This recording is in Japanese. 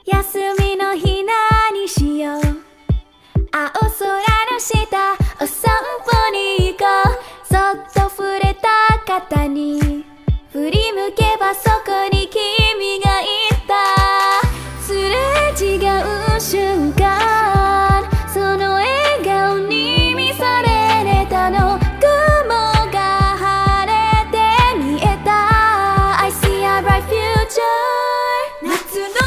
休みの日何しよう。青空の下お散歩に行こう。そっと触れた肩に振り向けばそこに君がいた。すれ違う瞬間、その笑顔に見されれたの。雲が晴れて見えた。 I see a bright future。 夏の